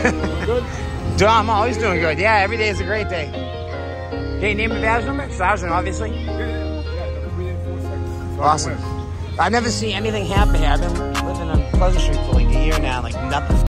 Good? I'm always doing good. Yeah, every day is a great day. Okay, name and badge number? Sergeant, obviously. Yeah, 384 Awesome. I've never seen anything happen here. I've been living on Pleasant Street for like a year now, like nothing.